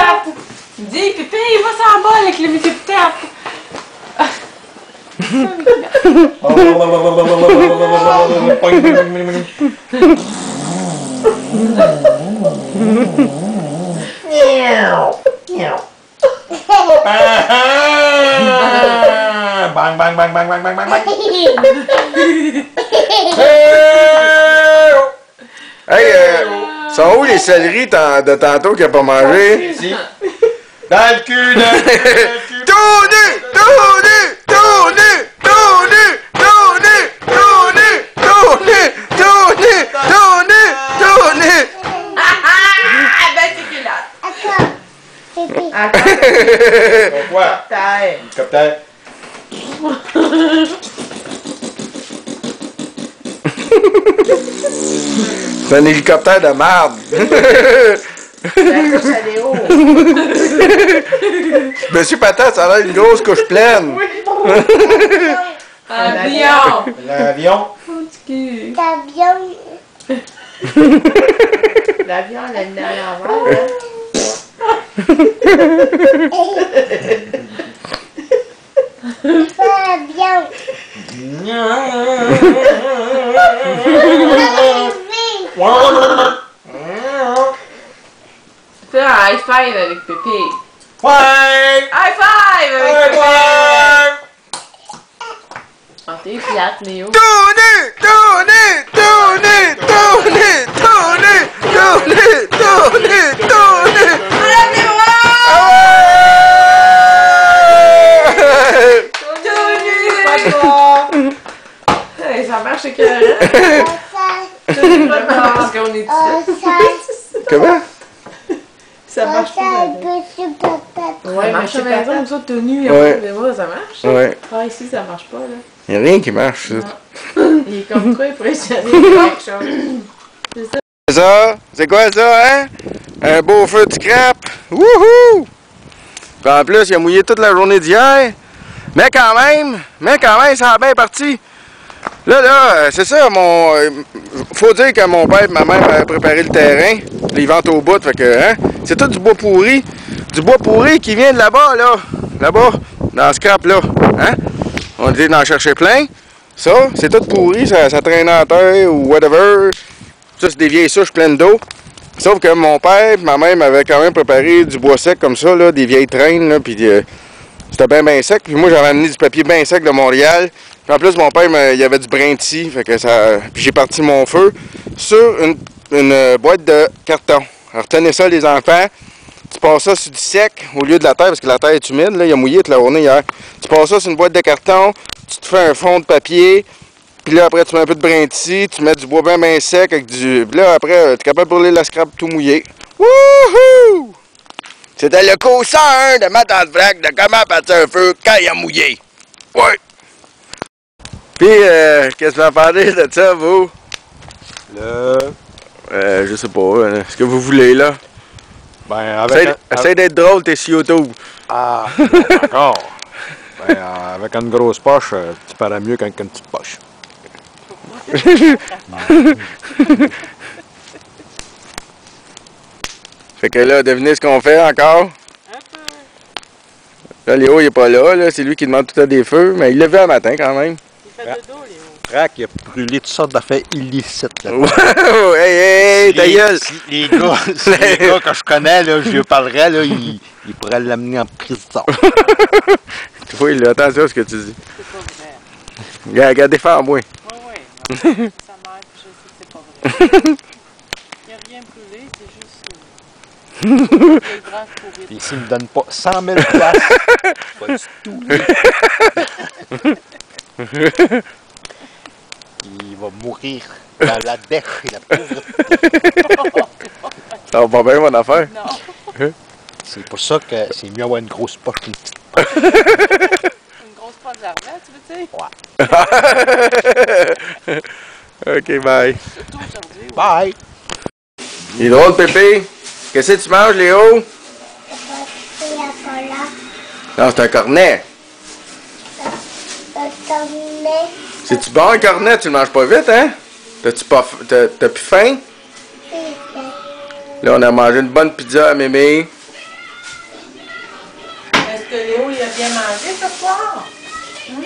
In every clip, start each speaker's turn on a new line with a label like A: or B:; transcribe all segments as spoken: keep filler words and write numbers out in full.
A: tape. Dis, Pépé, il va s'en bas avec le micro tape.
B: Bang, bang, bang, bang, bang, bang, bang, bang.
C: Hey, euh, sont où les céleris de tantôt qu'il n'a pas mangé?
B: Ici. Dans le cul, dans le cul,
C: Tout nu! Tout nu! Tout nu! Tout nu! Tout nu! Tout nu! Tout nu! Tout nu! Tout nu! Tout nu!
A: Ah, ben, c'est culotte.
B: Quoi?
A: Taille.
B: Capitaine.
C: C'est un hélicoptère de marde!
A: La couche, elle est haut.
C: Monsieur Patate, ça a l'air une grosse couche pleine!
A: Avion.
B: L'avion.
D: L'avion.
A: L'avion, elle est à l'envers.
D: L'avion.
A: Fais un high five avec Pépé.
B: Ouais!
A: High five avec
B: Ouais,
A: Pépé.
B: ouais!
A: Oh, t'es plate, Léo.
C: Tout nu! Tout nu! Tout nu! Tout nu! Tout nu! Tout nu! Tout nu! Tout nu!
A: Madame Léo! Hey, ça marche écœurant. Parce qu'on est ici.
C: Comment?
A: Ça marche pas. Ouais, ça marche à la maison, comme ça, tenue,
C: Ouais.
A: mais moi, ça marche.
C: Ouais.
A: Ah, ici, ça marche pas, là.
C: Il n'y a rien qui marche, ça.
A: Il est comme trop impressionné par quelque chose. C'est ça.
C: C'est ça? C'est quoi ça, hein? Un beau feu de scrap! Wouhou! Puis en plus, il a mouillé toute la journée d'hier. Mais quand même, mais quand même, ça a bien parti. Là, là, c'est ça, mon... Faut dire que mon père et ma mère avaient préparé le terrain. Les ventes au bout, fait que, hein? C'est tout du bois pourri. Du bois pourri qui vient de là-bas, là. Là-bas, dans le scrap, là. Hein? On dit d'en chercher plein. Ça, c'est tout pourri, ça, ça traîne en terre ou whatever. Ça, c'est des vieilles souches pleines d'eau. Sauf que mon père et ma mère m'avaient quand même préparé du bois sec comme ça, là, des vieilles traînes, là, puis euh, c'était bien, bien sec. Puis moi, j'avais amené du papier bien sec de Montréal. Puis en plus, mon père, il y avait du brin de scie, fait que ça... Puis j'ai parti mon feu sur une, une boîte de carton. Alors, retenez ça, les enfants. Tu passes ça sur du sec au lieu de la terre, parce que la terre est humide, là, il a mouillé toute la journée hier. Tu passes ça sur une boîte de carton, tu te fais un fond de papier, puis là, après, tu mets un peu de brin de scie, tu mets du bois bien, bien sec avec du... Puis là, après, tu es capable de brûler la scrap tout mouillé. Wouhou! C'était le cours cent un de ma tante Vrac de comment partir un feu quand il a mouillé. Ouais! Puis, euh, qu'est-ce que vous en parlez de ça, vous?
B: Le...
C: Euh, je sais pas, euh, ce que vous voulez, là.
B: Ben, avec...
C: Essaye,
B: un...
C: essaye d'être drôle, t'es sur YouTube.
B: Ah, encore. Ben, euh, avec une grosse poche, euh, tu parais mieux qu'avec une petite poche.
C: Fait que là, devinez ce qu'on fait encore? Là, Léo, il est pas là, là. C'est lui qui demande tout à des feux, mais il l'a vu un matin quand même.
A: Il fait dodo, Léo.
B: Frac, il a brûlé toutes sortes d'affaires illicites là.
C: Wow! Hey, hey, hey, ta
B: Les-
C: gueule!
B: si les gars, si les gars que je connais, là, je lui parlerais, là, ils, ils pourraient l'amener en prison.
C: Tu vois, il a attention à ce que tu dis.
A: C'est pas vrai.
C: Regarde, regarde, défends-moi.
A: Oui, oui. Ça m'aide, je sais que c'est pas vrai. Il n'y a rien brûlé, c'est juste. euh, des branches pourries.
B: Puis s'il me donne pas cent mille piastres, pas du tout. Il va mourir dans la dèche et la pauvreté.
C: Ça va pas bien, mon affaire?
A: Non.
B: C'est pour ça que c'est mieux avoir une grosse poche qu'une petite poche.
A: Une grosse poche d'argent, tu veux dire?
C: Ouais. Ok, bye.
A: Surtout aujourd'hui. oui.
B: Bye!
C: Il est drôle, Pépé. Qu'est-ce que tu manges, Léo? Non, c'est un cornet. C'est-tu bon, un cornet? Tu le manges pas vite, hein? T'as-tu pas... T'as, t'as plus faim? Là, on a mangé une bonne pizza à mémé.
A: bien mangé ce soir? Hum?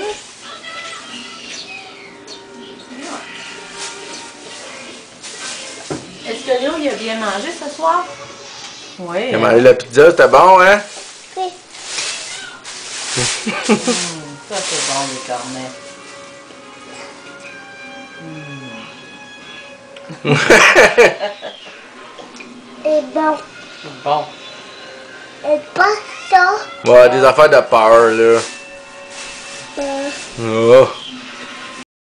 A: Est-ce que Léo, il a bien mangé ce soir? Oui.
C: Il a mangé la pizza, c'était bon, hein?
D: Oui.
A: Mmh, ça, c'est bon, les cornets. Mmh.
D: Et bon.
A: C'est bon.
D: Et pas ça.
C: Ouais, des affaires de peur, là.
D: Euh,
C: Oh.